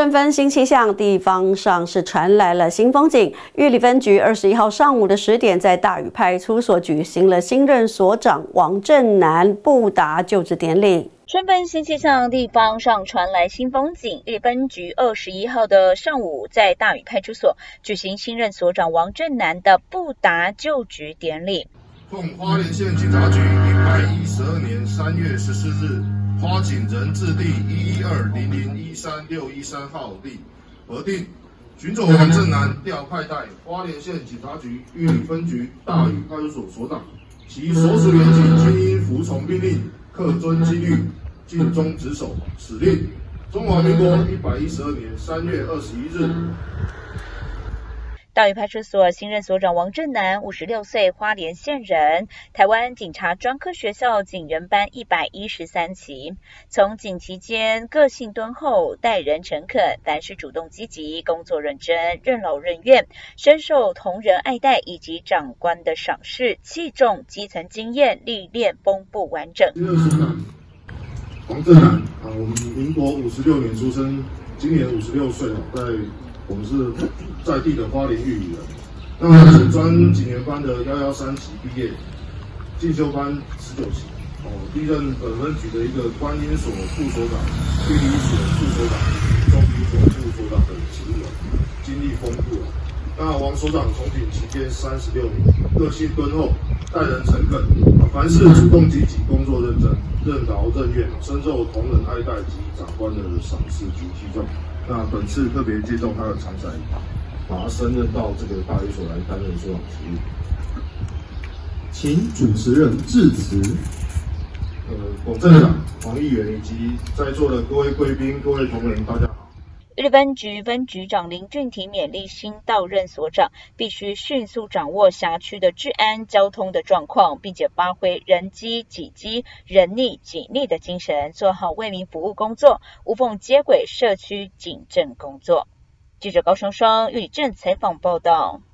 春分新气象，地方上是传来了新风景。玉里分局21号上午的10点，在大屿派出所举行了新任所长王正南布达就职典礼。 春分新气象，地方上传来新风景。玉里分局21号的上午，在大屿派出所举行新任所长王正南的布达就职典礼。 奉花莲县警察局112年3月14日花警人字第11200136113号令核定，巡佐王正南调派代花莲县警察局玉里分局大屿派出所所长，其所属员警均应服从命令，恪遵纪律，尽忠职守。此令中华民国112年3月21日。 大屿派出所新任所长王正南，56岁，花莲县人，台湾警察专科学校警人班113期。从警期间个性敦厚，待人诚恳，凡事主动积极，工作认真，任劳任怨，深受同仁爱戴以及长官的赏识，器重基层经验，历练丰富完整。 新任所长王正南我们民国56年出生，今年56岁我们是在地的花莲玉里人。那警专警员班的113期毕业，进修班19期。历任本分局的一个观音所副所长、地理所副所长、中医所副所长的职务，经历丰富。那王所长从警期间36年，个性敦厚，待人诚恳，凡事主动积极，工作认真，任劳任怨，深受同仁爱戴及长官的赏识及器重。那本次特别借重他的长才，把他升任到这个大寓所来担任所长职务。 请主持人致辞。 龚镇长、黄议员以及在座的各位贵宾、各位同仁，大家好。 玉里分局分局长林俊廷勉励新到任所长必须迅速掌握辖区的治安、交通的状况，并且发挥人机、己机、人力、己力的精神，做好为民服务工作，无缝接轨社区警政工作。记者高双双玉里镇采访报道。